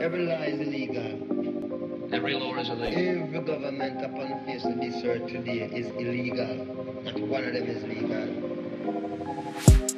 Every law is illegal. Every law is illegal. Every government upon the face of this earth today is illegal. Not one of them is legal.